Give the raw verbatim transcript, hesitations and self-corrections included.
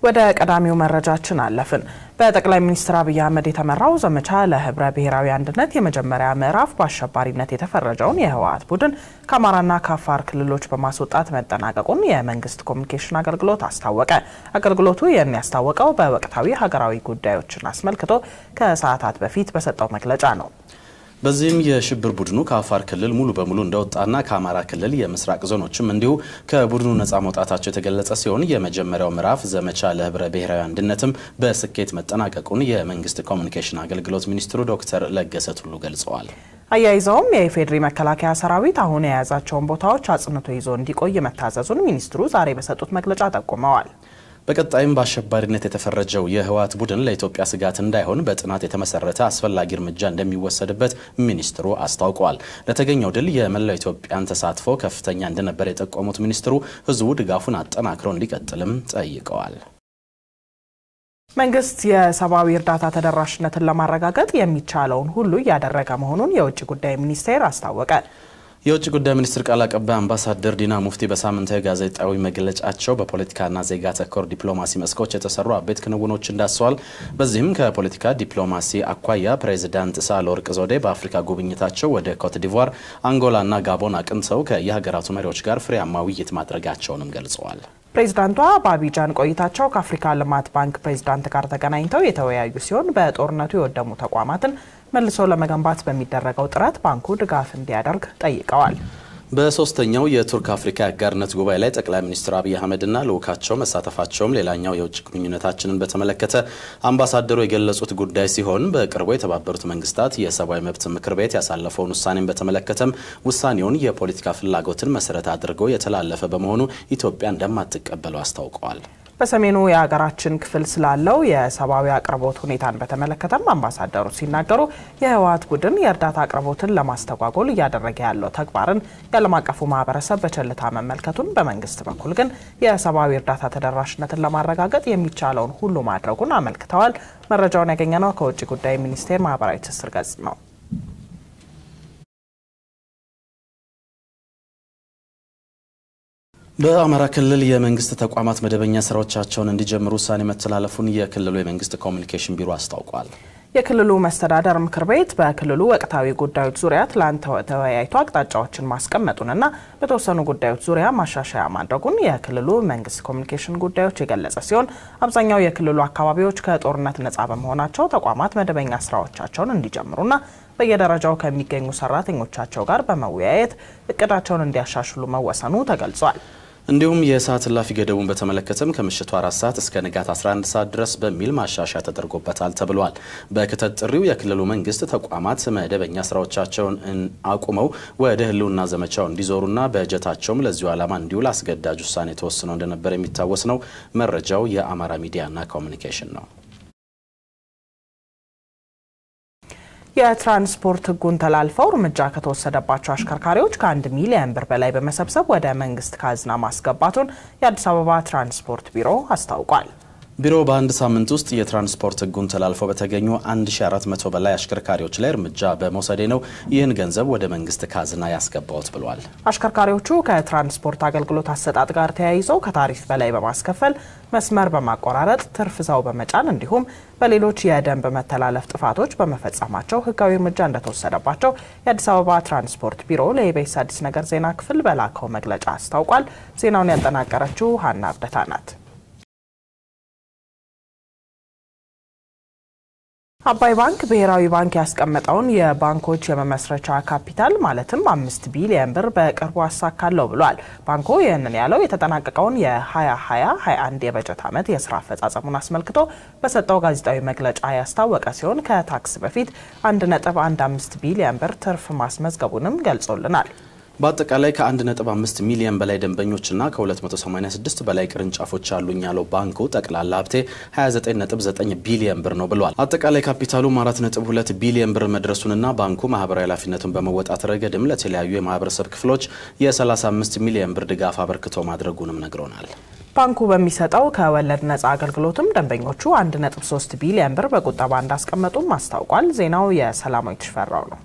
ወደ ቀዳሚው መረጃችን አለፍን። በጠቅላይ ሚኒስትር አብይ አህመድ የተመራው ዘመቻ ለህብረ ብሔራዊ አንድነት የመጀመሪያ ምዕራፍ በአሸባሪነት የተፈረጀውን የህወሓት ቡድን ከአማራና ከአፋር ክልሎች በማስወጣት መጠናቀቁን የመንግስት ኮሚኒኬሽን አገልግሎት አስታወቀ። አገልግሎቱ ይህን ያስታወቀው በወቅታዊ ሀገራዊ ጉዳዮችን አስመልክቶ ከሰዓታት በፊት በሰጠው መግለጫ ነው። በዚህም የሽብር ቡድኑ ከአፋር ክልል ሙሉ በሙሉ እንደወጣና ከአማራ ክልል የምስራቅ ዞኖችም እንዲሁ ከቡድኑ ነፃ መውጣታቸው የተገለጸ ሲሆን የመጀመሪያው ምዕራፍ ዘመቻ ለህብረ ብሔራዊ አንድነትም በስኬት መጠናቀቁን የመንግስት ኮሚኒኬሽን አገልግሎት ሚኒስትሩ ዶክተር ለገሰ ቱሉ ገልጸዋል። አያይዘውም የኢፌዴሪ መከላከያ ሰራዊት አሁን የያዛቸውን ቦታዎች አጽንቶ ይዞ እንዲቆይ መታዘዙን ሚኒስትሩ ዛሬ በሰጡት መግለጫ ጠቁመዋል። በቀጣይም በአሸባሪነት የተፈረጀው የህወሓት ቡድን ለኢትዮጵያ ስጋት እንዳይሆን በጥናት የተመሰረተ አስፈላጊ እርምጃ እንደሚወሰድበት ሚኒስትሩ አስታውቀዋል። ለተገኘው ድል የመላው ኢትዮጵያን ተሳትፎ ከፍተኛ እንደነበር የጠቆሙት ሚኒስትሩ ህዝቡ ድጋፉን አጠናክሮ እንዲቀጥልም ጠይቀዋል። መንግስት የሰብአዊ እርዳታ ተደራሽነትን ለማረጋገጥ የሚቻለውን ሁሉ ያደረገ መሆኑን የውጭ ጉዳይ ሚኒስቴር አስታወቀ። የውጭ ጉዳይ ሚኒስትር ቃል አቀባይ አምባሳደር ዲና ሙፍቲ በሳምንታዊ ጋዜጣዊ መግለጫቸው በፖለቲካና ዜጋ ተኮር ዲፕሎማሲ መስኮች የተሰሩ አበይት ክንውኖች እንዳስዋል። በዚህም ከፖለቲካ ዲፕሎማሲ አኳያ ፕሬዝዳንት ሳህለወርቅ ዘውዴ በአፍሪካ ጉብኝታቸው ወደ ኮት ዲቯር፣ አንጎላና ጋቦን አቅንተው ከየሀገራቱ መሪዎች ጋር ፍሬያማ ውይይት ማድረጋቸውንም ገልጸዋል። ፕሬዝዳንቷ በአቢጃን ቆይታቸው ከአፍሪካ ልማት ባንክ ፕሬዝዳንት ጋር ተገናኝተው የተወያዩ ሲሆን በጦርነቱ የወደሙ ተቋማትን መልሶ ለመገንባት በሚደረገው ጥረት ባንኩ ድጋፍ እንዲያደርግ ጠይቀዋል። በሶስተኛው የቱርክ አፍሪካ አጋርነት ጉባኤ ላይ ጠቅላይ ሚኒስትር አብይ አህመድና ልኡካቸው መሳተፋቸውም ሌላኛው የውጭ ግንኙነታችንን በተመለከተ አምባሳደሩ የገለጹት ጉዳይ ሲሆን በቅርቡ የተባበሩት መንግስታት የሰብአዊ መብት ምክር ቤት ያሳለፈውን ውሳኔን በተመለከተም ውሳኔውን የፖለቲካ ፍላጎትን መሰረት አድርጎ የተላለፈ በመሆኑ ኢትዮጵያ እንደማትቀበለው አስታውቀዋል። በሰሜኑ የሀገራችን ክፍል ስላለው የሰብአዊ አቅርቦት ሁኔታን በተመለከተም አምባሳደሩ ሲናገሩ የህወሓት ቡድን የእርዳታ አቅርቦትን ለማስተጓጎል እያደረገ ያለው ተግባርን የዓለም አቀፉ ማህበረሰብ በቸልታ መመልከቱን፣ በመንግስት በኩል ግን የሰብአዊ እርዳታ ተደራሽነትን ለማረጋገጥ የሚቻለውን ሁሉ ማድረጉን አመልክተዋል። መረጃውን ያገኘነው ከውጭ ጉዳይ ሚኒስቴር ማህበራዊ ትስስር ገጽ ነው። በአማራ ክልል የመንግስት ተቋማት መደበኛ ስራዎቻቸውን እንዲጀምሩ ውሳኔ መተላለፉን የክልሉ የመንግስት ኮሚኒኬሽን ቢሮ አስታውቋል። የክልሉ መስተዳደር ምክር ቤት በክልሉ ወቅታዊ ጉዳዮች ዙሪያ ትላንት ተወያይቶ አቅጣጫዎችን ማስቀመጡንና በተወሰኑ ጉዳዮች ዙሪያ ማሻሻያ ማድረጉን የክልሉ መንግስት ኮሚኒኬሽን ጉዳዮች የገለጸ ሲሆን አብዛኛው የክልሉ አካባቢዎች ከጦርነት ነፃ በመሆናቸው ተቋማት መደበኛ ስራዎቻቸውን እንዲጀምሩና በየደረጃው ከሚገኙ ሰራተኞቻቸው ጋር በመወያየት እቅዳቸውን እንዲያሻሽሉ መወሰኑ ተገልጿል። እንዲሁም የሰዓት እላፊ ገደቡን በተመለከተም ከምሽቱ አራት ሰዓት እስከ ንጋት አስራ አንድ ሰዓት ድረስ በሚል ማሻሻያ ተደርጎበታል ተብሏል። በክተት ጥሪው የክልሉ መንግስት ተቋማት መደበኛ ስራዎቻቸውን አቁመው ወደ ህልውና ዘመቻው እንዲዞሩና በጀታቸውም ለዚሁ ዓላማ እንዲውል አስገዳጅ ውሳኔ ተወስኖ እንደነበር የሚታወስ ነው። መረጃው የአማራ ሚዲያና ኮሚኒኬሽን ነው። የትራንስፖርት ህጉን ተላልፈው እርምጃ ከተወሰደባቸው አሽከርካሪዎች ከአንድ ሚሊዮን ብር በላይ በመሰብሰብ ወደ መንግስት ካዝና ማስገባቱን የአዲስ አበባ ትራንስፖርት ቢሮ አስታውቋል። ቢሮ በአንድ ሳምንት ውስጥ የትራንስፖርት ህጉን ተላልፈው በተገኙ አንድ ሺህ አራት መቶ በላይ አሽከርካሪዎች ላይ እርምጃ በመውሰድ ነው ይህን ገንዘብ ወደ መንግስት ካዝና ያስገባውት ብሏል። አሽከርካሪዎቹ ከትራንስፖርት አገልግሎት አሰጣጥ ጋር ተያይዘው ከታሪፍ በላይ በማስከፈል መስመር በማቆራረጥ ትርፍ ሰው በመጫን እንዲሁም በሌሎች የደንብ መተላለፍ ጥፋቶች በመፈጸማቸው ህጋዊ እርምጃ እንደተወሰደባቸው የአዲስ አበባ ትራንስፖርት ቢሮ ለኢቢኤስ አዲስ ነገር ዜና ክፍል በላከው መግለጫ አስታውቋል። ዜናውን ያጠናቀረችው ሀና አብደታ ናት። አባይ ባንክ ብሔራዊ ባንክ ያስቀመጠውን የባንኮች የመመስረቻ ካፒታል ማለትም አምስት ቢሊዮን ብር በቅርቡ አሳካለው ብሏል። ባንኩ ይህንን ያለው የተጠናቀቀውን የ2020-21 የበጀት ዓመት የስራ አፈጻጸሙን አስመልክቶ በሰጠው ጋዜጣዊ መግለጫ ያስታወቀ ሲሆን ከታክስ በፊት አንድ ነጥብ አንድ አምስት ቢሊዮን ብር ትርፍ ማስመዝገቡንም ገልጾልናል። በአጠቃላይ ከአንድ ነጥብ አምስት ሚሊዮን በላይ ደንበኞችና ከሁለት መቶ ሰማንያ ስድስት በላይ ቅርንጫፎች አሉኝ ያለው ባንኩ ጠቅላላ ሀብቴ ሃያ ዘጠኝ ነጥብ ዘጠኝ ቢሊዮን ብር ነው ብሏል። አጠቃላይ ካፒታሉ አራት ነጥብ ሁለት ቢሊዮን ብር መድረሱንና ባንኩ ማህበራዊ ኃላፊነቱን በመወጣት ረገድም ለተለያዩ የማህበረሰብ ክፍሎች የ ሰላሳ አምስት ሚሊዮን ብር ድጋፍ አበርክቶ ማድረጉንም ነግሮናል። ባንኩ በሚሰጠው ከወለድ ነፃ አገልግሎትም ደንበኞቹ አንድ ነጥብ ሶስት ቢሊዮን ብር በቁጠባ እንዳስቀመጡም አስታውቋል። ዜናው የሰላማዊት ሽፈራው ነው።